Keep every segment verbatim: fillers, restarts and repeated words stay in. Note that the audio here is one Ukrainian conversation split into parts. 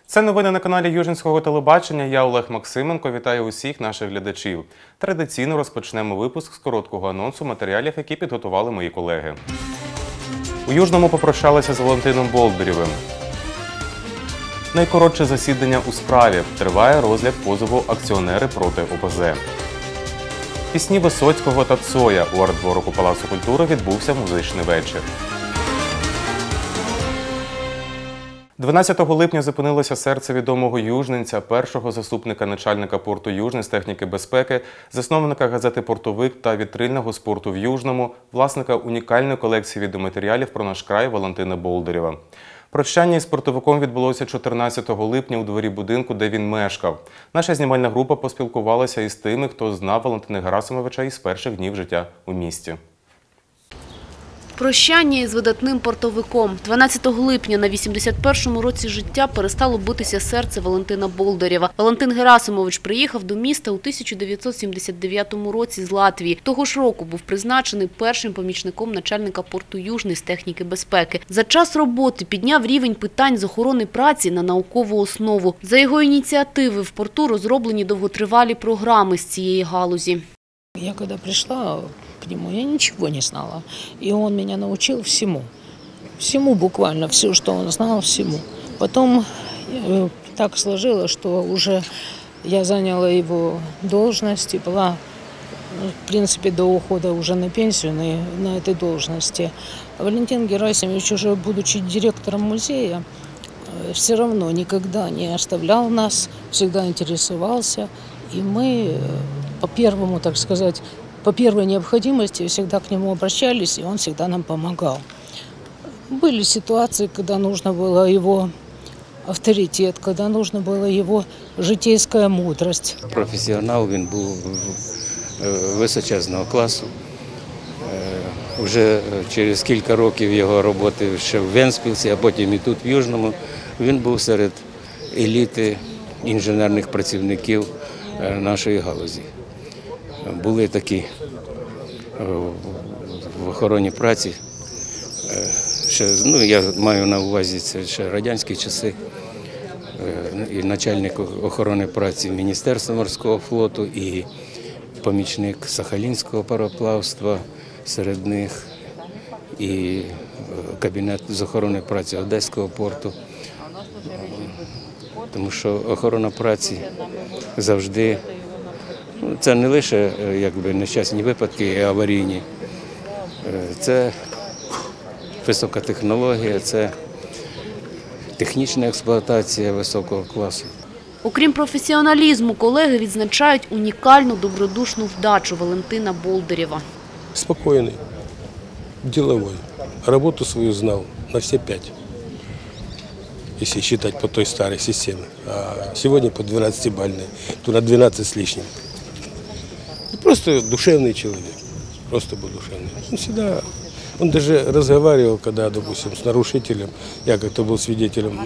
Це новини на каналі Южинського телебачення. Я Олег Максименко. Вітаю усіх наших глядачів. Традиційно розпочнемо випуск з короткого анонсу матеріалів, які підготували мої колеги. У Южному попрощалися з Валентином Болдирєвим. Найкоротше засідання у справі. Триває розгляд позову акціонери проти О Пе Зе. Пісні Висоцького та Цоя. У арт-дворику Палацу культури відбувся музичний вечір. дванадцятого липня зупинилося серце відомого южненця, першого заступника начальника порту Южний з техніки безпеки, засновника газети «Портовик» та вітрильного спорту в Южному, власника унікальної колекції відеоматеріалів про наш край Валентина Болдирєва. Прощання із портовиком відбулося чотирнадцятого липня у дворі будинку, де він мешкав. Наша знімальна група поспілкувалася із тими, хто знав Валентина Герасимовича із перших днів життя у місті. Прощання із видатним портовиком. дванадцятого липня на вісімдесят першому році життя перестало битися серце Валентина Болдирєва. Валентин Герасимович приїхав до міста у тисяча дев'ятсот сімдесят дев'ятому році з Латвії. Того ж року був призначений першим помічником начальника порту Южний з техніки безпеки. За час роботи підняв рівень питань з охорони праці на наукову основу. За його ініціативи в порту розроблені довготривалі програми з цієї галузі. Я когда пришла к нему, я ничего не знала. И он меня научил всему. Всему буквально, все, что он знал, всему. Потом э, так сложилось, что уже я заняла его должность и была, в принципе, до ухода уже на пенсию на, на этой должности. Валентин Герасимович, уже будучи директором музея, э, все равно никогда не оставлял нас, всегда интересовался. И мы э, по первому, так сказать, по первой необходимости всегда к нему обращались, и он всегда нам помогал. Были ситуации, когда нужно было его авторитет, когда нужно было его житейская мудрость. Професіонал, він був височезного класу. Вже через кілька років його роботи ще в Венспілсі, а потім і тут, в Южному, він був серед еліти інженерних працівників нашої галузі. Були такі в охороні праці, ще, ну, я маю на увазі, це ще радянські часи, і начальник охорони праці Міністерства морського флоту, і помічник Сахалінського пароплавства серед них, і кабінет з охорони праці Одеського порту. Тому що охорона праці завжди, це не лише якби нещасні випадки і аварійні, це висока технологія, це технічна експлуатація високого класу. Окрім професіоналізму, колеги відзначають унікальну добродушну вдачу Валентина Болдирєва. Спокійний, діловий, роботу свою знав на всі п'ять. Если считать по той старой системе. А сегодня по двенадцатибалльной, то на двенадцать с лишним. Просто душевный человек, просто был душевный. Он всегда, он даже разговаривал, когда, допустим, с нарушителем, я как-то был свидетелем,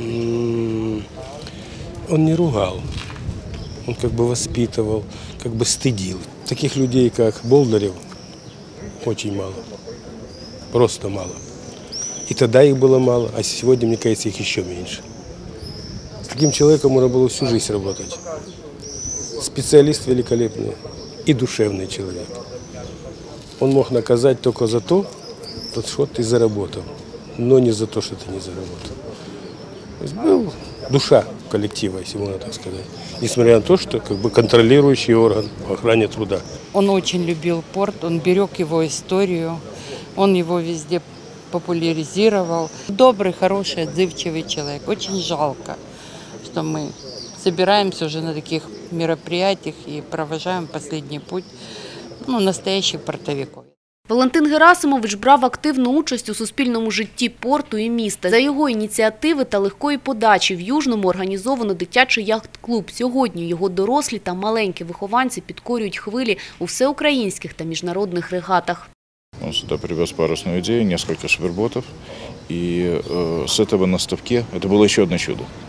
он не ругал, он как бы воспитывал, как бы стыдил. Таких людей, как Болдирєв, очень мало, просто мало. И тогда их было мало, а сегодня, мне кажется, их еще меньше. С таким человеком можно было всю жизнь работать. Специалист великолепный и душевный человек. Он мог наказать только за то, что ты заработал, но не за то, что ты не заработал. То есть был душа коллектива, если можно так сказать. Несмотря на то, что как бы контролирующий орган по охране труда. Он очень любил порт, он берег его историю, он его везде популяризировал. Добрый, хороший, отзывчивый человек. Очень жалко, что мы собираемся уже на таких мероприятиях и провожаем последний путь, ну, настоящих портовиков. Валентин Герасимович брав активну участь у суспільному житті порту і міста. За його ініціативи та легкої подачі в Южному організовано дитячий яхт-клуб. Сьогодні його дорослі та маленькі вихованці підкорюють хвилі у всеукраїнських та міжнародних регатах. Он сюда привез парусную идею, несколько шверботов, и э, с этого на ставке, это было еще одно чудо.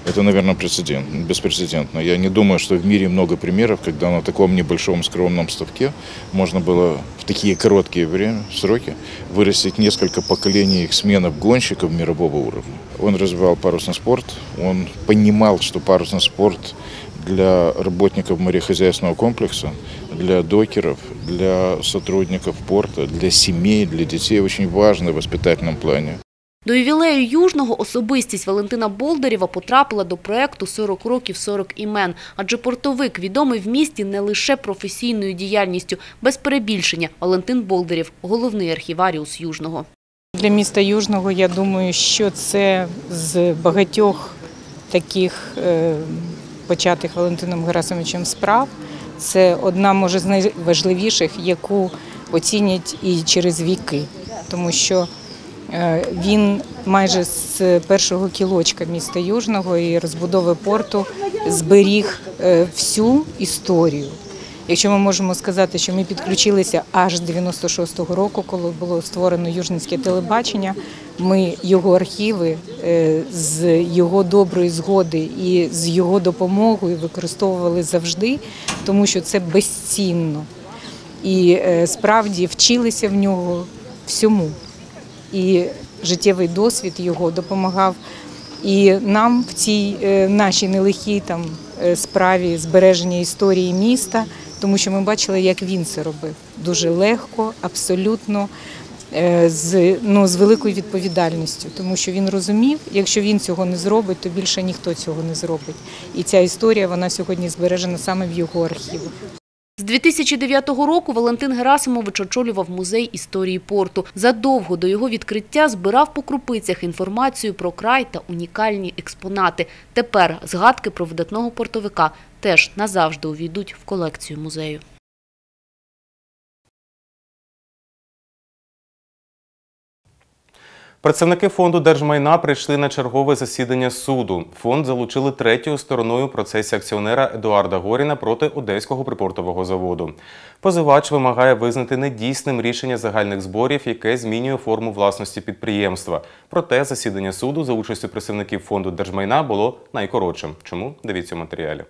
Это, наверное, прецедент, беспрецедентно. Я не думаю, что в мире много примеров, когда на таком небольшом скромном ставке можно было в такие короткие время, сроки вырастить несколько поколений сменов гонщиков мирового уровня. Он развивал парусный спорт, он понимал, что парусный спорт для работников морехозяйственного комплекса, для докеров, для сотрудников порта, для семей, для детей очень важный в воспитательном плане. До ювілею Южного особистість Валентина Болдирєва потрапила до проєкту «сорок років, сорок імен». Адже портовик відомий в місті не лише професійною діяльністю. Без перебільшення Валентин Болдирєв – головний архіваріус Южного. Для міста Южного, я думаю, що це з багатьох таких е, початих Валентином Герасимовичем справ. Це одна, може, з найважливіших, яку оцінять і через віки. Тому що він майже з першого кілочка міста Южного і розбудови порту зберіг всю історію. Якщо ми можемо сказати, що ми підключилися аж з дев'яносто шостого року, коли було створено Южницьке телебачення, ми його архіви з його доброї згоди і з його допомогою використовували завжди, тому що це безцінно. І справді вчилися в нього всьому. І життєвий досвід його допомагав і нам в цій нашій нелегкій там справі збереження історії міста, тому що ми бачили, як він це робив. Дуже легко, абсолютно, з, ну, з великою відповідальністю, тому що він розумів, якщо він цього не зробить, то більше ніхто цього не зробить. І ця історія, вона сьогодні збережена саме в його архівах. З дві тисячі дев'ятого року Валентин Герасимович очолював музей історії порту. Задовго до його відкриття збирав по крупицях інформацію про край та унікальні експонати. Тепер згадки про видатного портовика теж назавжди увійдуть в колекцію музею. Представники фонду держмайна прийшли на чергове засідання суду. Фонд залучили третьою стороною в процесі акціонера Едуарда Горіна проти Одеського припортового заводу. Позивач вимагає визнати недійсним рішення загальних зборів, яке змінює форму власності підприємства. Проте засідання суду за участю представників фонду держмайна було найкоротшим. Чому? Дивіться в матеріалі.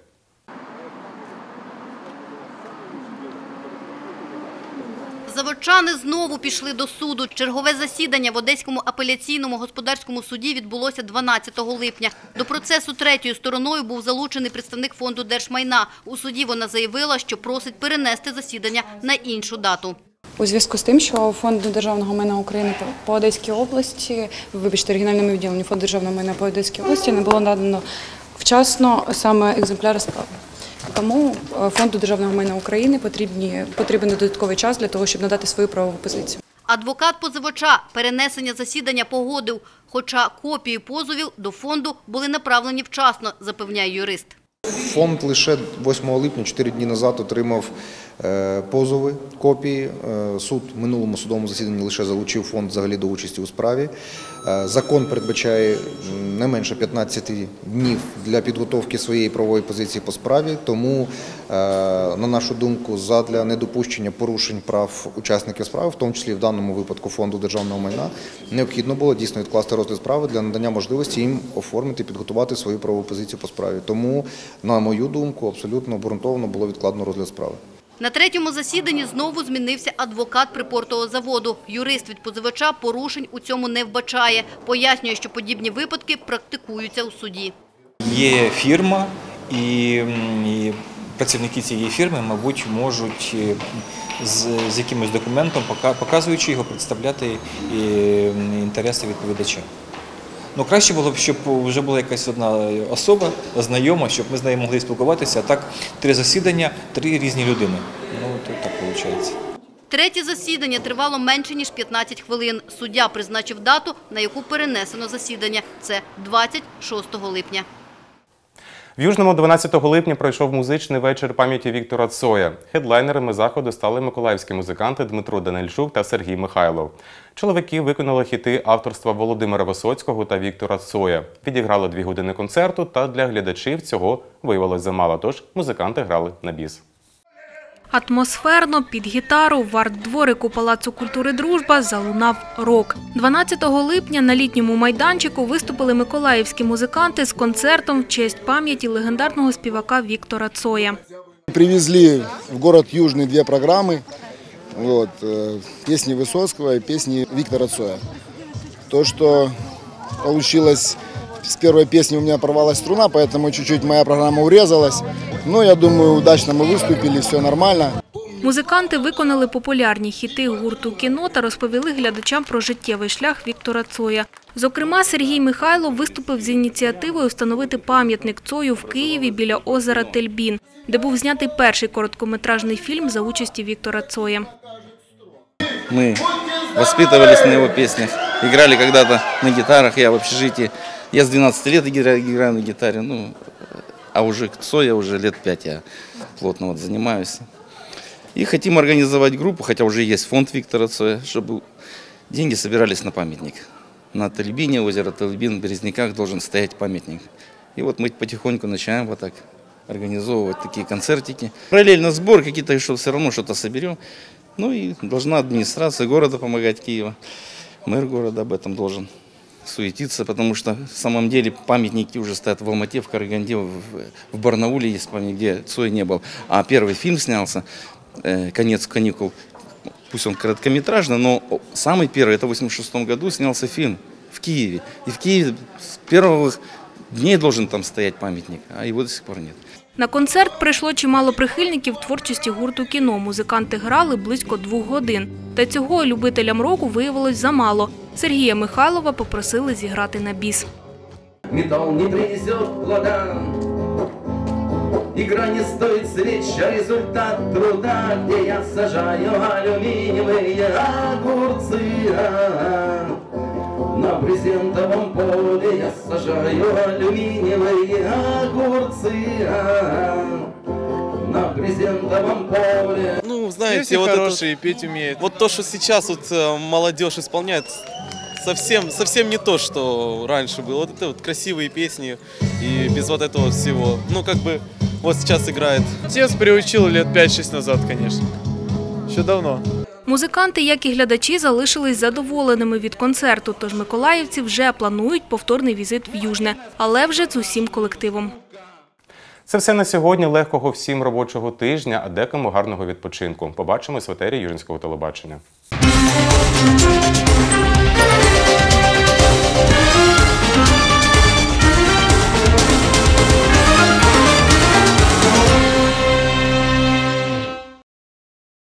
Заводчани знову пішли до суду. Чергове засідання в Одеському апеляційному господарському суді відбулося дванадцятого липня. До процесу третьою стороною був залучений представник фонду держмайна. У суді вона заявила, що просить перенести засідання на іншу дату. У зв'язку з тим, що Фонд державного майна України по Одеській області, вибачте, регіональному відділенню Фонду державного майна по Одеській області не було надано вчасно саме екземпляри справи. Тому Фонду державного майна України потрібні, потрібен додатковий час для того, щоб надати свою правову позицію. Адвокат позивача перенесення засідання погодив, хоча копії позовів до фонду були направлені вчасно, запевняє юрист. Фонд лише восьмого липня, чотири дні назад, отримав позови, копії. Суд в минулому судовому засіданні лише залучив фонд взагалі до участі у справі. Закон передбачає не менше п'ятнадцяти днів для підготовки своєї правової позиції по справі, тому, на нашу думку, задля недопущення порушень прав учасників справи, в тому числі в даному випадку Фонду державного майна, необхідно було дійсно відкласти розгляд справи для надання можливості їм оформити і підготувати свою правову позицію по справі. Тому, на мою думку, абсолютно обґрунтовано було відкладено розгляд справи. На третьому засіданні знову змінився адвокат припортового заводу. Юрист від позивача порушень у цьому не вбачає. Пояснює, що подібні випадки практикуються у суді. Є фірма, і, і працівники цієї фірми, мабуть, можуть з, з якимось документом, показуючи його, представляти інтереси відповідача. Ну, краще було б, щоб вже була якась одна особа, знайома, щоб ми з нею могли спілкуватися. А так, три засідання, три різні людини. Ну, то так виходить. Третє засідання тривало менше, ніж п'ятнадцять хвилин. Суддя призначив дату, на яку перенесено засідання. Це двадцять шостого липня. В Южному дванадцятого липня пройшов музичний вечір пам'яті Віктора Цоя. Хедлайнерами заходу стали миколаївські музиканти Дмитро Данильчук та Сергій Михайлов. Чоловіки виконали хіти авторства Володимира Висоцького та Віктора Цоя. Відіграли дві години концерту, та для глядачів цього виявилось замало, тож музиканти грали на біс. Атмосферно, під гітару, в арт-дворику Палацу культури «Дружба» залунав рок. дванадцятого липня на літньому майданчику виступили миколаївські музиканти з концертом в честь пам'яті легендарного співака Віктора Цоя. Привезли в город Южный две программы, вот, песни Высоцкого и песни Виктора Цоя. То, что получилось, с первой песни у меня порвалась струна, поэтому чуть-чуть моя программа урезалась. Но я думаю, удачно мы выступили, все нормально. Музиканти виконали популярні хіти гурту «Кіно» та розповіли глядачам про життєвий шлях Віктора Цоя. Зокрема, Сергій Михайлов виступив з ініціативою встановити пам'ятник Цою в Києві біля озера Тельбін, де був знятий перший короткометражний фільм за участі Віктора Цоя. Ми воспитывались на його піснях, грали когда-то на гитарах, я в общежитии. Я с двенадцати лет играю на гитаре, ну, а уже Цоя уже лет пять я плотно вот занимаюсь. И хотим организовать группу, хотя уже есть фонд Виктора Цоя, чтобы деньги собирались на памятник. На Тельбине, озеро Тельбин, в Березняках должен стоять памятник. И вот мы потихоньку начинаем вот так организовывать такие концертики. Параллельно сбор, какие-то, что все равно что-то соберем. Ну и должна администрация города помогать, Киева. Мэр города об этом должен суетиться, потому что в самом деле памятники уже стоят в Алмате, в Караганде, в, в Барнауле есть памятник, где Цой не был. А первый фильм снялся «Конец каникул». Пусть он короткометражный, но самый первый, это в восемьдесят шестом году, снялся фильм в Киеве. И в Киеве с первых дней должен там стоять памятник, а его до сих пор нет. На концерт прийшло чимало прихильників творчості гурту «Кіно». Музиканти грали близько двох годин. Та цього любителям року виявилось замало. Сергія Михайлова попросили зіграти на біс. Металл не принесет плода, игра не стоит свеч, а результат труда, где я сажаю алюминиевые огурцы. На брезентовом поле я сажаю алюминиевые огурцы. На брезентовом поле. Ну, знаете, вот хорошие, это, петь умеет. Вот то, что сейчас вот молодежь исполняет, совсем, совсем не то, что раньше было. Вот это вот красивые песни и без вот этого всего. Ну, как бы, вот сейчас играет. Отец приучил лет пять-шесть назад, конечно. Еще давно. Музиканти, як і глядачі, залишились задоволеними від концерту, тож миколаївці вже планують повторний візит в Южне, але вже з усім колективом. Це все на сьогодні. Легкого всім робочого тижня, а декому гарного відпочинку. Побачимось в етері Южинського телебачення.